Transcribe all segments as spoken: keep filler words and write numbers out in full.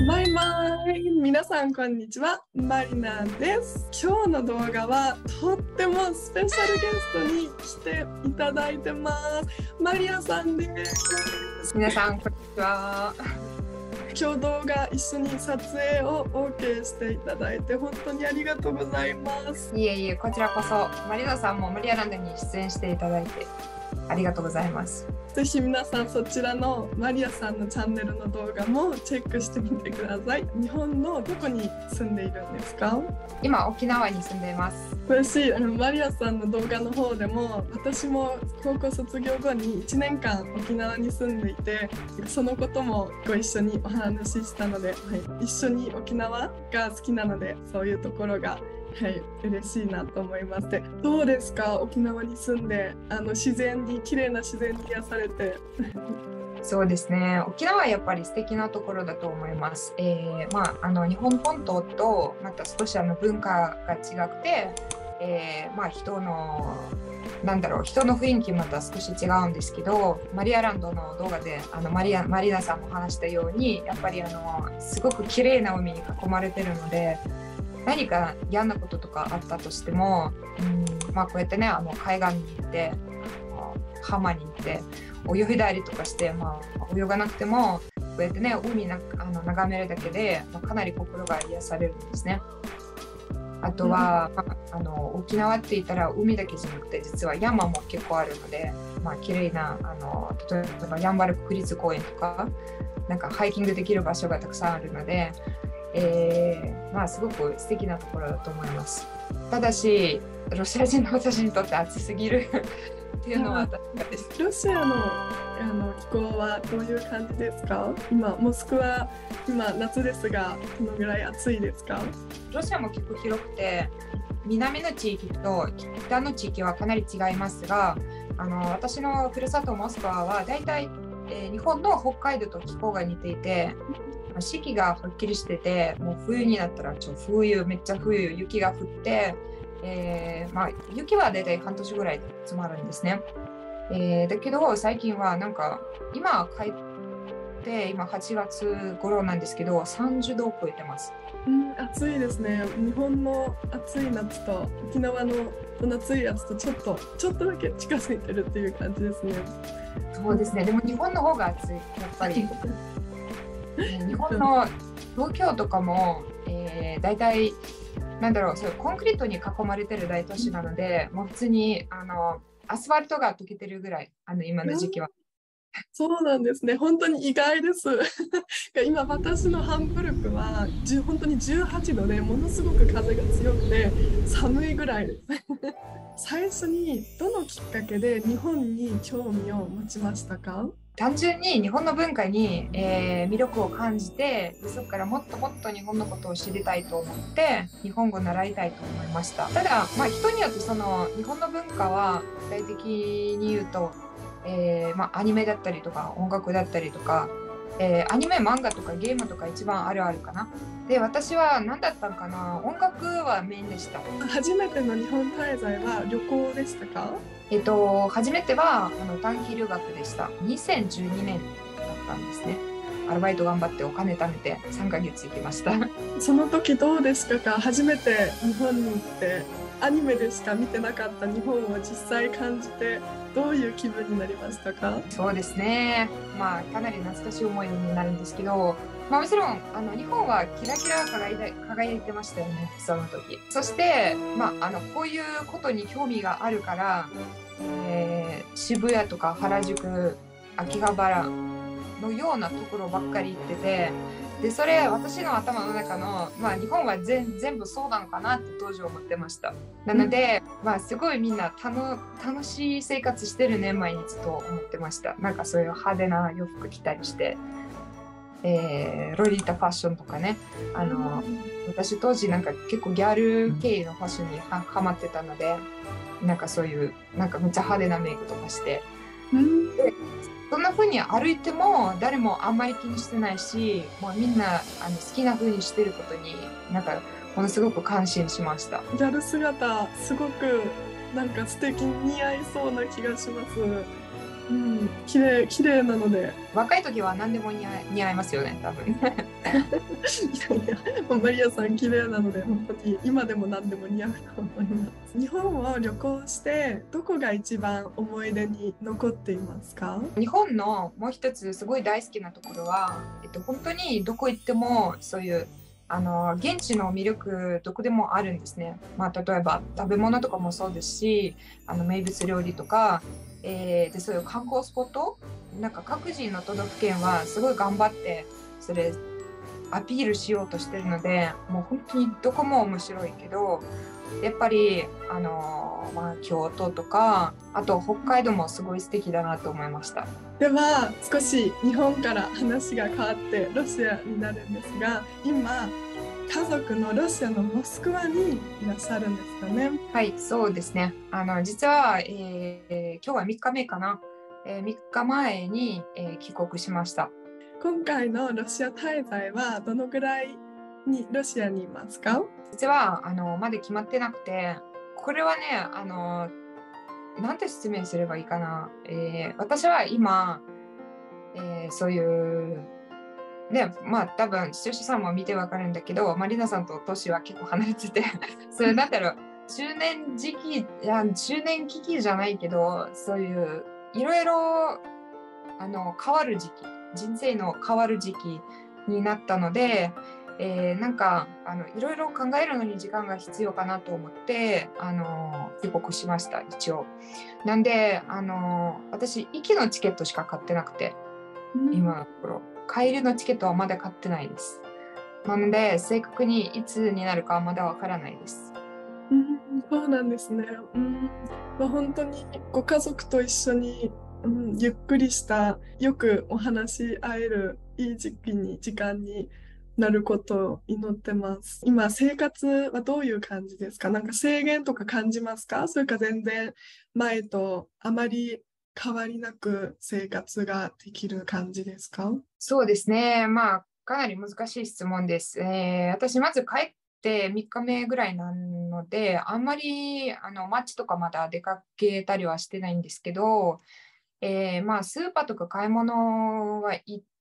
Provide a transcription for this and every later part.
バイバイ。皆さんこんにちは、マリナです。今日の動画はとってもスペシャルゲストに来ていただいてます。マリアさんです。 皆さんこんにちは。 今日動画一緒に撮影を OK していただいて本当にありがとうございます。 いえいえ、こちらこそマリナさんもマリアランドに出演していただいてありがとうございます。 ぜひ皆さんそちらのマリアさんのチャンネルの動画もチェックしてみてください。日本のどこに住んでいるんですか？ 今沖縄に住んでいます。 嬉しい。あのマリアさんの動画の方でも私も高校卒業後にいちねんかん沖縄に住んでいて、そのこともご一緒にお話ししたので、はい、一緒に沖縄が好きなのでそういうところがはい、嬉しいなと思います。で、どうですか？沖縄に住んで、あの自然に綺麗な自然に癒されて。 そうですね。沖縄はやっぱり素敵なところだと思います。えー、まああの日本本島とまた少しあの文化が違くて、えー、まあ人のなんだろう人の雰囲気また少し違うんですけど、マリアランドの動画であのマリアマリナさんも話したように、やっぱりあのすごく綺麗な海に囲まれてるので。何か嫌なこととかあったとしても、うんまあ、こうやってねあの海岸に行って浜に行って泳いだりとかして、まあ、泳がなくてもこうやってね海なあの眺めるだけで、まあ、かなり心が癒されるんですね。あとは、うんまあ、あの沖縄って言ったら海だけじゃなくて実は山も結構あるので、まあ綺麗なあの例えばやんばる国立公園とかなんかハイキングできる場所がたくさんあるので。えーまあ、すごく素敵なところだと思います。ただしロシア人の私にとって暑すぎるっていうのは確かです。 ロシアの、あの気候はどういう感じですか？今モスクワ今夏ですがどのぐらい暑いですか？ ロシアも結構広くて南の地域と北の地域はかなり違いますが、あの私のふるさとモスクワはだいたい、えー、日本の北海道と気候が似ていて。四季がはっきりしてて、もう冬になったらちょ冬めっちゃ冬雪が降って、えーまあ、雪はだいたい半年ぐらい積まるんですね。えー、だけど最近はなんか今帰って今はちがつ頃なんですけどさんじゅうどを超えてます。 うん、暑いですね。日本の暑い夏と沖縄の夏い夏とちょっとちょっとだけ近づいてるっていう感じですね。 そうですね。でも日本の方が暑いやっぱり。日本の東京とかも、えー、だいたいなんだろうそういうコンクリートに囲まれてる大都市なので、もう普通にあのアスファルトが溶けてるぐらいあの今の時期は。 そうなんですね。本当に意外です。今私のハンブルクは本当にじゅうはちどでものすごく風が強くて寒いぐらいです。最初にどのきっかけで日本に興味を持ちましたか？ 単純に日本の文化に、えー、魅力を感じて、そこからもっともっと日本のことを知りたいと思って日本語を習いたいと思いました。ただ、まあ、人によってその日本の文化は具体的に言うと、えーまあ、アニメだったりとか音楽だったりとか、えー、アニメ漫画とかゲームとか一番あるあるかな。で私は何だったんかな、音楽はメインでした。 初めての日本滞在は旅行でしたか？ えっと、初めてはあの短期留学でした。にせんじゅうにねんだったんですね。アルバイト頑張ってお金貯めてさんかげつ行きました。 その時どうでしたか？初めて日本に行ってアニメでしか見てなかった日本を実際感じてどういう気分になりましたか？ そうですね、まあ、かなり懐かしい思い出になるんですけど、まあ、もちろんあの日本はキラキラ輝いて、輝いてましたよね、その時。そして、まあ、あのこういうことに興味があるから、えー、渋谷とか原宿、秋葉原のようなところばっかり行ってて、でそれ私の頭の中の、まあ、日本は全全部そうなのかなって当時思ってました。なので、まあ、すごいみんな楽楽しい生活してるね毎日と思ってました。なんかそういう派手な洋服着たりして、えー、ロリータファッションとかね、あの私当時なんか結構ギャル系のファッションにはハマってたので、なんかそういうなんかめっちゃ派手なメイクとかして、でそんな風に歩いても誰もあんまり気にしてないし、もうみんなあの好きな風にしてることになんかものすごく感心しました。 ギャル姿すごくなんか素敵に似合いそうな気がします。 うん、綺麗綺麗なので。 若い時は何でも似合い、似合いますよね、多分。 いやいや、もうマリアさん綺麗なので、本当に今でも何でも似合うと思います。日本を旅行して、どこが一番思い出に残っていますか？ 日本のもう一つすごい大好きなところは、えっと、本当にどこ行ってもそういうあの現地の魅力どこでもあるんですね。まあ、例えば食べ物とかもそうですし、あの名物料理とか、えーでそういう観光スポット、なんか各自の都道府県はすごい頑張ってそれアピールしようとしてるので、もう本当にどこも面白いけど、やっぱりあの、まあ、京都とかあと北海道もすごい素敵だなと思いました。 では少し日本から話が変わってロシアになるんですが、今家族のロシアのモスクワにいらっしゃるんですよね。 はい、そうですね。あの実は、えー今日はみっかめかな、えーみっかまえに、えー帰国しました。 今回のロシア滞在はどのぐらいにロシアにいますか？ 実はあのまだ決まってなくて、これはね、あのなんて説明すればいいかな。えー私は今、えーそういうね、まあ多分視聴者さんも見てわかるんだけど、マリナさんと年は結構離れててそれなんだろう、中年時期、いや中年危機じゃないけど、そういういろいろあの変わる時期、人生の変わる時期になったので、えーなんかあのいろいろ考えるのに時間が必要かなと思ってあの帰国しました、一応。なんであの私行きのチケットしか買ってなくて、今のところ帰りのチケットはまだ買ってないです。なので正確にいつになるかはまだわからないです。 うん、そうなんですね。うん、まあ、本当にご家族と一緒に、うん、ゆっくりしたよくお話し合えるいい時期に時間になることを祈ってます。今生活はどういう感じですか？なんか制限とか感じますか？それか全然前とあまり変わりなく生活ができる感じですか？ そうですね。まあ、かなり難しい質問です。えー私、まず帰ってみっかめぐらいなので、あんまりあの街とかまだ出かけたりはしてないんですけど、えーまあ、スーパーとか買い物は行って、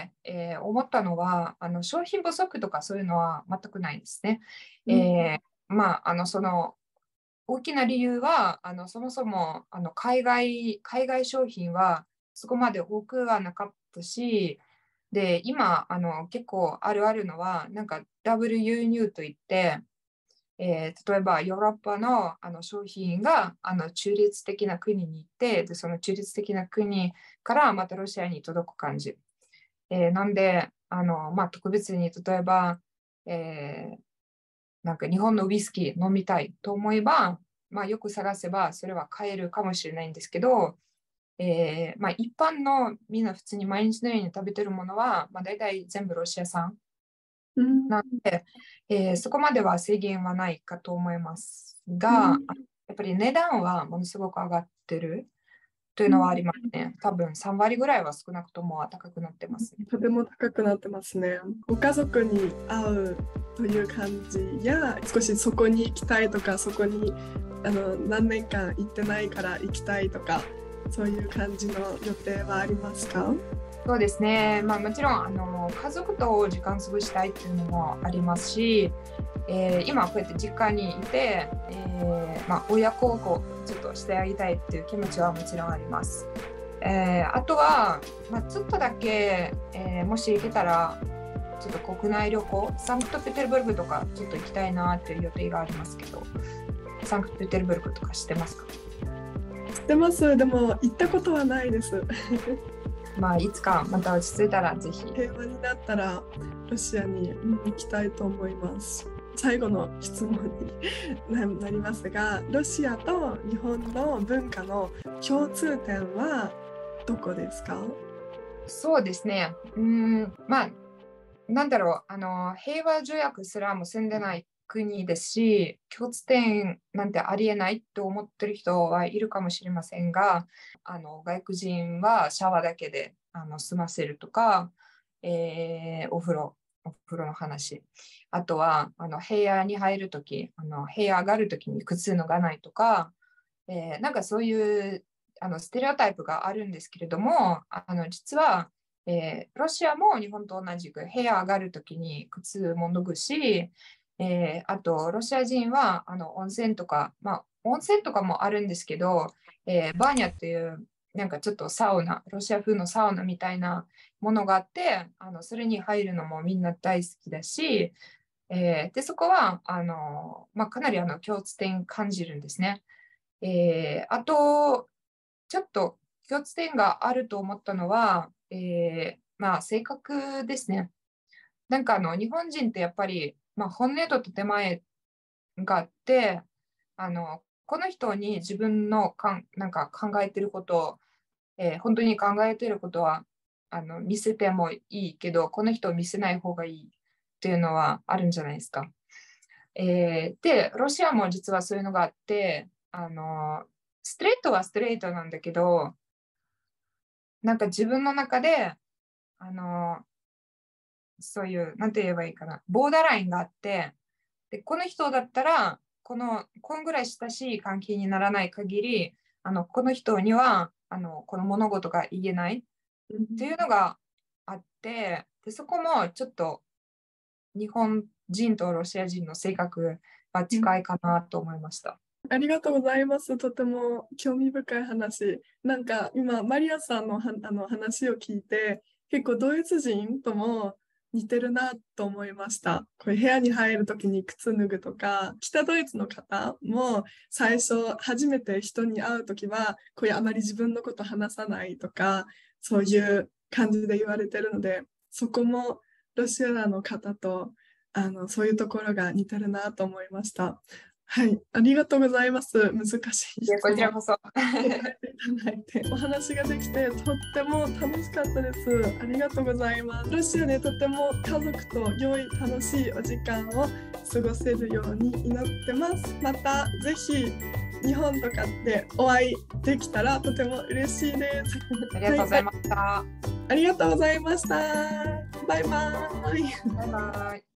えー思ったのは、あの商品不足とかそういうのは全くないですね。 うん、 えーまあ、あのその大きな理由は、あのそもそもあの海外、海外商品はそこまで多くはなかったし、で、今、あの結構あるあるのは、なんかダブル輸入といって、えー例えばヨーロッパの、あの商品があの中立的な国に行って、で、その中立的な国からまたロシアに届く感じ。えーなんで、あのまあ、特別に例えば、えーなんか日本のウイスキー飲みたいと思えば、まあ、よく探せばそれは買えるかもしれないんですけど、えーまあ、一般のみんな普通に毎日のように食べてるものは、まあ、大体全部ロシア産うん、 なんで、えーそこまでは制限はないかと思いますが、 うん、 やっぱり値段はものすごく上がってるといううん。 のはありますね。多分さん割ぐらいは少なくとも高くなってますね。 とても高くなってますね。ご家族に会うという感じや、少しそこに行きたいとか、そこにあの何年間行ってないから行きたいとか、そういう感じの予定はありますか？ そうですね、まあ、もちろんあの家族と時間過ごしたいっていうのもありますし、えー今こうやって実家にいて、えーまあ、親孝行ちょっとしてあげたいっていう気持ちはもちろんあります。えーあとは、まあ、ちょっとだけ、えーもし行けたらちょっと国内旅行、サンクトペテルブルクとかちょっと行きたいなっていう予定がありますけど、サンクトペテルブルクとか知ってますか？ 知ってます。でも行ったことはないです。 まあ、いつかまた落ち着いたらぜひ。 平和になったらロシアに行きたいと思います。最後の質問になりますが、ロシアと日本の文化の共通点はどこですか？ そうですね。うーん、まあ、なんだろう、あの、平和条約すらも住んでない国ですし、共通点なんてありえないと思ってる人はいるかもしれませんが、あの、外国人はシャワーだけであの済ませるとか、えーお風呂、お風呂の話。あとは、あの、部屋に入るとき、あの、部屋上がるときに靴脱がないとか、えーなんかそういうあのステレオタイプがあるんですけれども、あの実は、えーロシアも日本と同じく部屋上がるときに靴も脱ぐし、えーあとロシア人はあの温泉とか、まあ、温泉とかもあるんですけど、えーバーニャっていうなんかちょっとサウナ、ロシア風のサウナみたいなものがあって、あのそれに入るのもみんな大好きだし、えーでそこはあの、まあ、かなりあの共通点感じるんですね。えーあと、ちょっと共通点があると思ったのは、えーまあ、性格ですね。なんかあの日本人ってやっぱり、まあ、本音と建前があって、あのこの人に自分のかんなんか考えてることを、えー本当に考えてることはあの見せてもいいけど、この人を見せない方がいいっていうのはあるんじゃないですか。えーで、ロシアも実はそういうのがあって、あのストレートはストレートなんだけど、なんか自分の中で、あのそういう、なんて言えばいいかな、ボーダーラインがあって、で、この人だったら、この、こんぐらい親しい関係にならない限り、あの、この人には、あの、この物事が言えないっていうのがあって、で、そこもちょっと日本人とロシア人の性格が近いかなと思いました。 ありがとうございます。とても興味深い話。なんか今、マリアさんのはあの話を聞いて、結構ドイツ人とも似てるなと思いました。これ部屋に入るときに靴脱ぐとか、北ドイツの方も最初初めて人に会うときは、こういうあまり自分のこと話さないとか、そういう感じで言われてるので、そこもロシアの方とあのそういうところが似てるなと思いました。はい、ありがとうございます。難しい質問。 こちらこそ。 答えていただいて、お話ができてとっても楽しかったです。ありがとうございます。ロシアでとても家族と良い楽しいお時間を過ごせるように祈ってます。またぜひ日本とかでお会いできたらとても嬉しいです。 ありがとうございました。 ありがとうございました。バイバイ。 バイバイ。